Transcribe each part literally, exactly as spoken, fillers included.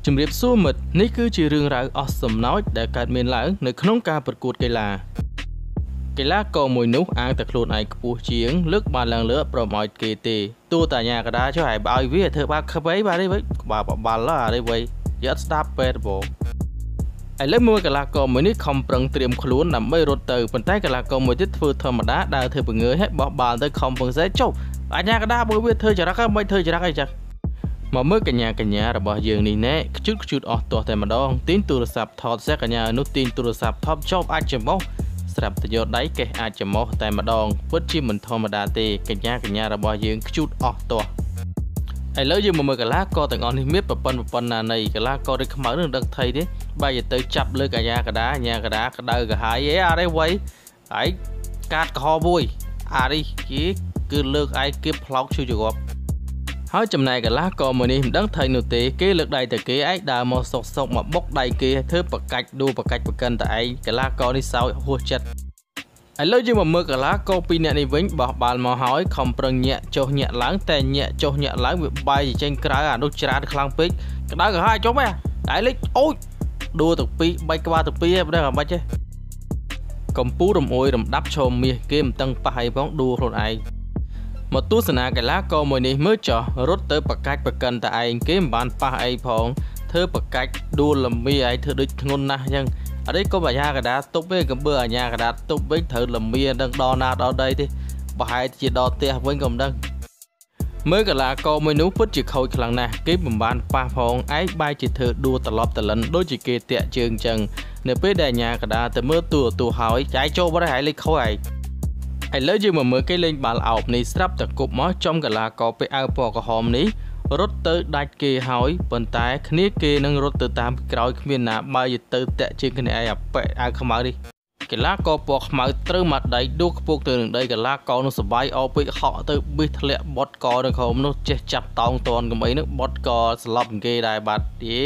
ជំរាបសួរមិត្តនេះគឺជារឿងរ៉ាវអស់សំណោចដែលកើតមានឡើងនៅក្នុងការប្រកួតកីឡាកីឡាករមួយនោះអាងតែខ្លួនឯងខ្ពស់ជាងលើកបានឡើងលើប្រមោចគេទេទោះតាញាកដាចុះឲ្យឲ្យវាធ្វើបាបខបៃបាទនេះវិញក្បាលបបាល់អានេះវិញយកស្ដាប់ពេទ្យបងឥឡូវមួយកីឡាករមួយនេះខំប្រឹងត្រៀមខ្លួនដើម្បីរត់ទៅប៉ុន្តែកីឡាករមួយទៀតធ្វើធម្មតាដើរធ្វើបង្ងើយឲ្យបោះបាល់ទៅខំពងសេចុះអាញាកដាមួយវាធ្វើចរិតមិនធ្វើចរិតអីចឹងមកមើលកញ្ញាកញ្ញារបស់យើងនេះណែខ្ជូតខ្ជូតអស់ទាស់តែម្ដងទាញទូរស័ព្ទថតសេះកញ្ញានោះទាញទូរស័ព្ទថប់ចប់អាចចំោះស្រាប់តែយកដៃកេះអាចចំោះតែម្ដងពិតជាមិនធម្មតាទេកញ្ញាកញ្ញារបស់យើងខ្ជូតអស់ទាស់ឥឡូវយើងមកមើលកីឡាករទាំងអស់នេះមានប្រព័ន្ធប្រព័ន្ធណានៃកីឡាករដូចខ្មៅនឹងដឹកថៃទេបែរទៅចាប់លើកញ្ញាកដាកញ្ញាកដាក្តៅកាហាយអេអរិវ័យហើយកាតកហមួយអានេះគេគឺលើកឯងគៀបផ្លោកឈឺជាប់ហើយចំណែកកីឡាករមួយនេះមិនដឹងថៃនោះទេគេលើកដៃទៅគេឯងដើរមកសុកសុកមកបុកដៃគេធ្វើប្រកាច់ដួលប្រកាច់ប្រកិនតែឯងកីឡាករនេះសោយហួសចិត្តឥឡូវយើងមកមើលកីឡាករពីរនាក់នេះវិញបោះបាល់មកហើយខំប្រឹងញាក់ចុះញាក់ឡើងតែញាក់ចុះញាក់ឡើងវាបែកចេញក្រៅអានោះច្រាតខ្លាំងពេកក្តៅក៏ហើយចុះមែនឯលេចអូយដួលទាំងពីរបែកក្បាលទាំងពីរមិនដឹងអាម៉េចទេកំពូរំអួយរំដាប់ឈោមមាសគេមិនតឹងប៉ះអីផងដួលខ្លួនឯងមកទស្សនាកីឡាករមួយនេះមើលចោះរត់ទៅប្រកាច់ប្រកិនតែឯងគេមិនបានប៉ះអីផងធ្វើប្រកាច់ដួលលំមីឯងធ្វើដូចធ្ងន់ណាស់អញ្ចឹងអត់ទេក៏អាញាកដាទប់វិញកំបើអាញាកដាទប់វិញត្រូវលំមីដឹងដល់ណាដល់ដីទេប្រហែលជាដល់ផ្ទះវិញក៏មិនដឹងមើលកីឡាករមួយនោះពិតជាខូចខ្លាំងណាស់គេមិនបានប៉ះផងឯងបែរជាធ្វើដួលត្រឡប់តលិនដូចជាគេតាក់ជើងអញ្ចឹងនៅពេលដែលអាញាកដាទៅមើលទូទូហើយចាយចូលបាត់ហើយលេខខូចឯងឥឡូវយើងមកមើលគេលេងបាល់អោបនេះស្រាប់តែគប់មកចំកីឡាករពាក់អាវពណ៌ក្រហមនេះរត់ទៅដាច់គេហើយប៉ុន្តែគ្នាគេនឹងរត់ទៅតាមក្រោយគ្មានណាបើយទៅតាក់ជើងគ្នាឯងអាប៉ែអាវខ្មៅនេះកីឡាករពណ៌ខ្មៅត្រូវមកដៃដួលខ្ពស់ទៅនឹងដីកីឡាករនោះសបាយអោពេកហក់ទៅប៊ីសធ្លាក់បត់កនៅក្រោមនោះចេះចាប់តោងតនកំអីនោះបត់កស្លាប់គេដែរបាត់ទេ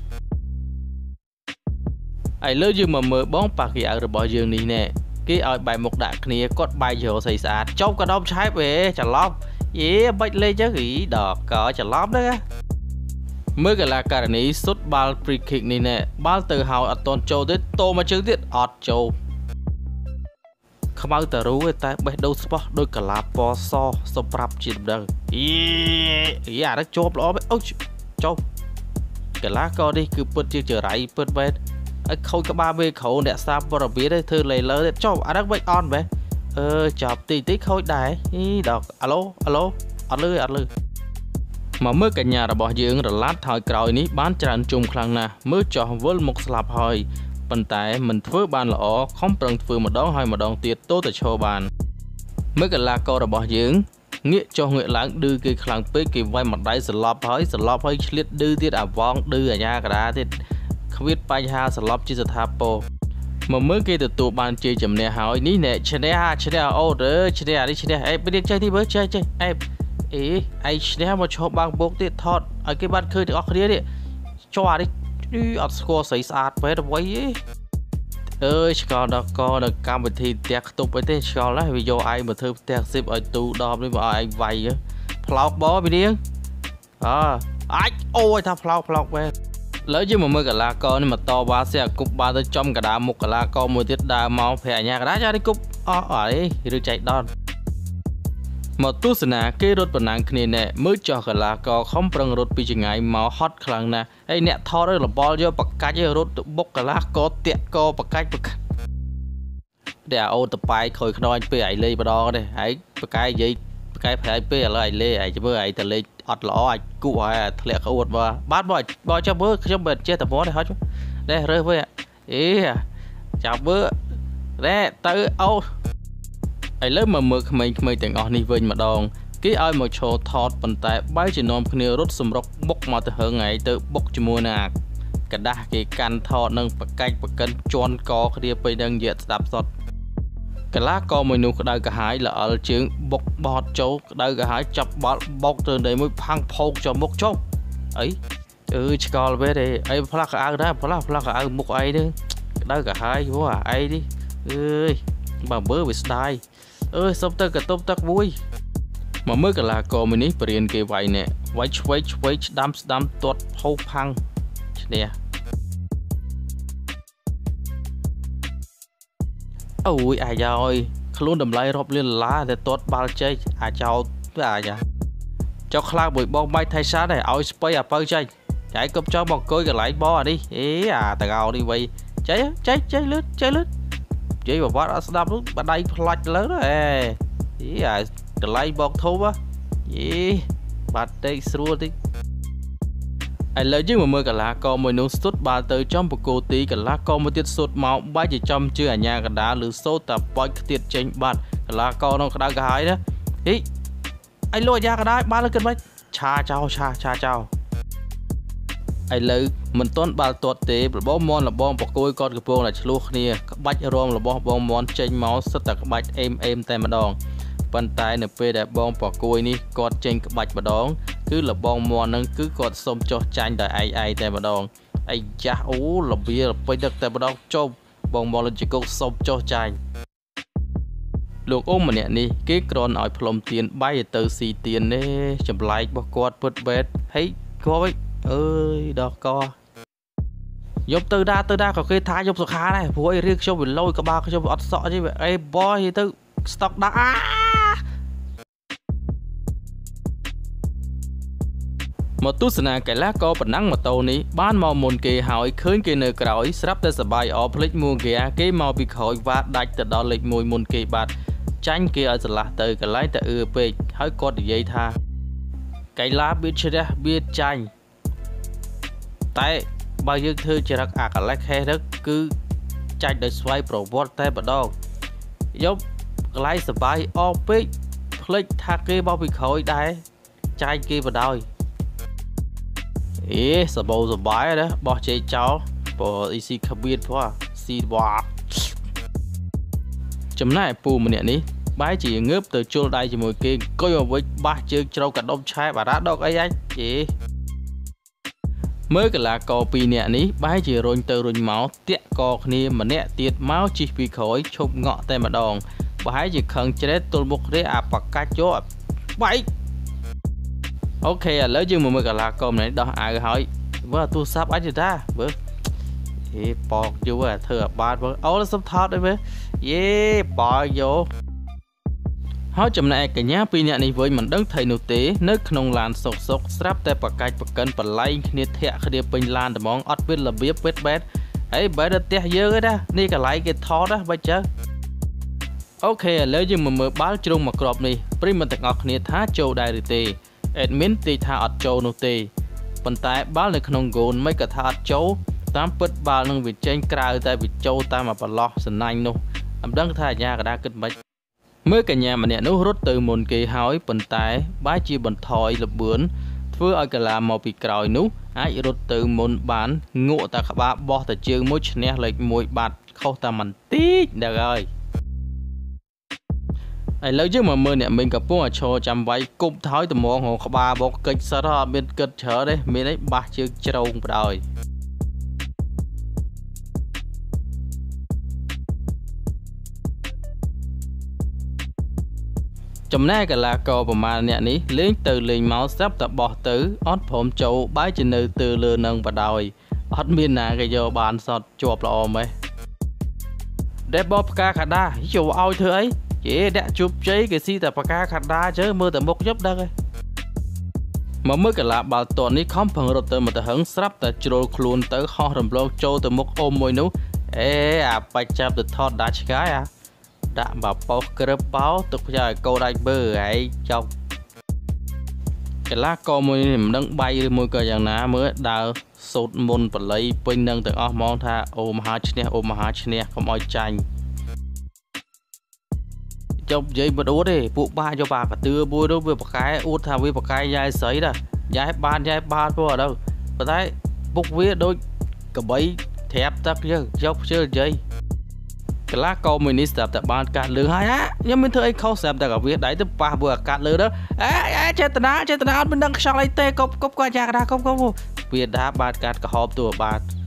ឥឡូវយើងមកមើលបងប៉ាគីអាវរបស់យើងនេះណែគេឲ្យបែកមុខដាក់គ្នាគាត់បែកយកស្អីស្អាតចុះក៏ដុំឆែបហេច្រឡំយេបាច់លេងចឹងហីដកកច្រឡំហ្នឹងមើលកីឡាករនេះសុទ្ធបាល់ free kick នេះណែបាល់ទៅហើយអត់តន់ចូលទេតោមកជើងទៀតអត់ចូលខ្មៅតារូតែបេះដូងស្បោះដោយកីឡាពណ៌សសុំប្រាប់ជាម្ដងយេយេអានេះជាប់ល្អអូចុះកីឡាករនេះគឺពិតជាចរៃពិតបែបឲ្យខូចក្បាលមេក្រូអ្នកសាព័រវិទ្យាធ្វើលេលើចុះអាហ្នឹងវិញអត់មែនអឺចាប់ទីទីខូចដែរអីដកអាឡូអាឡូអត់លឺអត់លឺមកមើលកញ្ញារបស់យើងរឡាត់ថយក្រោយនេះបានច្រើនជុំខ្លាំងណាស់មើលចោះវិលមុខស្លាប់ហើយប៉ុន្តែមិនធ្វើបានល្អខំប្រឹងធ្វើម្ដងហើយម្ដងទៀតទោះតែឈរបានមើលកីឡាកររបស់យើងងាកចុះងាកឡើងឌឺគេខ្លាំងពេកគេវាយមួយដៃសន្លប់ហើយសន្លប់ហើយឆ្លៀតឌឺទៀតអាវងឌឺអាញាកដាទៀតគ្មានបញ្ហាសន្លប់ជាស្ថាពរមកមើលគេទទួលបានជ័យជំនះហើយនេះណែឈ្នះឈ្នះអូតើឈ្នះនេះឈ្នះអេពេលចេះទីមើលចេះចេះអេអេឯងឈ្នះមកឈប់បាំងបោកទៀតថតឲ្យគេបានឃើញទាំងអស់គ្នានេះចុះអានេះអត់ស្គាល់ស្រីស្អាតពេកអ្វីទេអើយឆ្កល់ដល់កនៅកម្មវិធីផ្ទះខ្ទប់អីទេឆ្កល់ណាស់វាយកឯងមកធ្វើផ្ទះស៊ីបឲ្យទូដបនេះមកឲ្យឯងវាយផ្លោកបពីនាងអើអាចអូយថាផ្លោកផ្លោកបែលើយើងមកមើលកីឡាករនេះមកតវ៉ាសេះគប់បាល់ទៅចំកដាមុខកីឡាករមួយទៀតដើរមកប្រែអាញាកដាចានេះគប់អស់អីឬចៃដនមកទស្សនាគេរត់ប្រណាំងគ្នាណែមើលចោះកីឡាករខំប្រឹងរត់ពីចង្អាយមកហត់ខ្លាំងណាស់ហើយអ្នកថតរបល់យកប្រកាច់ឲ្យរត់ទៅបុកកីឡាករតាក់កប្រកាច់ប្រកាច់តែអូតប៉ែខូចខ្នើយពេលឯងលេងម្ដងទេហើយប្រកែកនិយាយប្រកែកប្រែពេលឥឡូវឯងលេងឯងមើលឯងទៅលេងអត់ល្អអាចគូឲ្យធ្លាក់ក្អួតមកបាទបើបើចាំមើលខ្ញុំមិនចេះតែមកទេហត់នេះរើសវិញអេចាំមើលនេះទៅអូឥឡូវមកមើលក្មេងៗទាំងអស់នេះវិញម្ដងគេឲ្យមកឈរថតប៉ុន្តែបែរជានាំគ្នារត់សម្រុកបុកមកទៅហឹងឯងទៅបុកជាមួយនឹងអាกระดาษគេកាន់ថតនឹងប្រកាច់ប្រកិនជន់កគ្នាពេញនឹងយៈស្ដាប់សតកីឡាករមួយនោះក្តៅកាហាយល្អិលជើងបុកបត់ចូលក្តៅកាហាយចាប់បាល់បោកទៅនៃមួយផាំងផោកចូលមុខចុះអីអឺឆ្កល់វិញទេអីផ្លាស់កៅអៅដែរផ្លាស់ផ្លាស់កៅអៅមុខអីនេះក្តៅកាហាយវ៉ាអីនេះអើយបើមើលវាស្ដាយអើយសុំទៅកតុបទឹកមួយមកមើលកីឡាករមួយនេះបរៀនគេវាយណែវាយឆ្វេងឆ្វេងស្ដាំស្ដាំទាត់ហូបផាំង nè ôi ai rồi luôn đầm lại rộp lên lá để tốt bao chơi à cháu à dạ cho khla buổi bong bay thay sát này ôi spray à bao chơi chạy cướp cho một cối cái lại bo đi ý à tao gào đi vậy cháy cháy cháy lướt cháy lướt chỉ vào bát đập lúc bạn đây lạch lớn đó ý à cái lại bọc thô á ý bạn đây xua đi ai lấy chứ mà mơ cả lá con mồi nung sốt ba tới trong một cô tí cả lá con một tiết sốt máu ba chỉ trong chưa ở nhà cả đá lử sốt tập bói tiết tranh bạn cả lá con nó đã gái đó ý ai lôi ra cả đá ba lên cân mấy cha chào cha cha chào ai lấy mình toán ba tuột tế bom mòn là bom bọc cối con cái bông là chluộc nè bách rom là bom bom mòn tranh máu sốt tập bách em em tay mà đòn bàn tay nè phê đẹp bom bọc cối ní con tranh bách mà đón cứ là bom mòn nâng cứ còn xông cho tranh đời ai ai tay mà đòn ai cha ú là bia là bây được tay mà đòn cho bom mòn lên chỉ có xông cho tranh luộc ôm mà nè ní cái con ở plom tiền bay từ xì tiền nè chậm lại bọc quạt bớt bét thấy coi ơi đó co giúp từ đa từ đa có cái thái giúp số khá này vui riêng cho mình lôi các ba cho ọt sọ chứ vậy ai boy thì tự stock đã một tu sna cái lá co bật nắng mà tàu ní ban màu mồn kì hỏi khơi kì nơi cõi sắp tới sờ bài ở plek mua kìa cái màu bị khỏi và đạch từ đó lịch mùi mồn kì bạt tranh kia ở là từ cái lái từ ư pe hỏi có để dây tha cái lá biết chưa biết tranh tại bao nhiêu thứ chỉ là à cả lái khe đó cứ tranh để xoay pro bot tay bắt đầu giúp lái sờ bài ở pe plek tha cái bao bị khỏi đây tranh kia bắt đầu ế sờ bầu sờ bái đó bỏ chơi cháu bỏ easy cabin quá xì bò chấm này pù mình nè ní bái chỉ ngớp từ chua đây chỉ mùi kia coi vào với ba chơi trâu cả đông trai bà đã đâu ấy anh chị mới cái là cò pi nè ní bái chỉ rồi từ rồi máu tiện cò kia mà nè tiệt máu chỉ bị khói chụp ngọ tay mà đòn bái chỉ khẩn chết tôi một đấy à bạc cá chó bái ok à lấy chứ mà mới cả là con này đó ai hỏi vừa tu sắp ấy gì ta bữa thì bọt vô à thừa ba bữa ấu nó sắp thoát đấy bữa yeah bọt vô hỏi chậm này cái nhá pin này với mình đứng thầy nụ tế nước nông làn sọc sọc sắp tay bạc cái bạc cân bạc lay nhiệt thẹn khi đi pin lan để mong ớt biết là biết biết biết ấy bé đã tè dơ cái đó đi cả lại cái thoát đó bây giờ ok lấy chứ mà mới báo chung một cọp này pin mình tặng ngọc nhiệt thá châu đại tề admin tì thà ọt châu nô tì phần tay báo lại không gồn mấy cả thà ọt châu tám bứt ba nông việt trên cào tại việt châu ta mà bà lo sần anh nô làm đăng thà nhà cả đa kinh bách mới cả nhà mà nè nấu rút từ một kỳ hỏi phần tay bá chi bẩn thỏi là bướn vừa ở cả là màu bị còi nú ai rút từ một bán ngộ ta cả ba bo ta chương mỗi nè lệch mỗi bạt khâu ta mặn tí được rồi ai lấy chứ mà mưa nè mình gặp bố cho chăm váy cũng thói từ món hồ ba bọc kịch sao đó bên kịch chở đấy mình đấy ba chiếc trâu rồi chấm này cả là cò và mà nè ní lên từ liền máu sắp tập bỏ tứ ót phồng châu bái trên nơi từ lừa nâng và đòi ót miên nè cái giờ bàn sọt chuột lò mấy đẹp bóp ca khả đa dù oi thứ ấy chỉ đã chụp cháy cái si tập ca khát đá chứ mưa tập một giúp đó mà mới cái là bảo toàn ní không phần rồi từ mà ta hứng sắp ta trôi luôn tới kho rầm lông trôi từ một ôm môi nú ê à bạch chạm từ thọt đá cái à đã bảo bao cái báo tục giờ câu đại bơ ấy trong cái lá con môi niệm đang bay môi cờ dạng ná mới đào sụt môn và lấy pin nâng từ óc mong tha ôm hai chne ôm hai chne không ai tranh trong giấy bật út đi phụ ba cho bà cả tư bôi đâu với một cái út thà với một cái dai sấy đó dai ban dai ba thôi ở đâu và thấy bốc viết đôi cả bấy thép tắc chứ dốc chưa giấy cái lá câu mình đi tập tập ban cạn lừa hai á nhưng mình thấy không xem ta cả viết đấy từ ba vừa cạn lừa đó á chết tao chết tao mình đang sang lấy tê cốc cốc qua nhà ra không không viết đá ban cạn cả hộpตัวบาท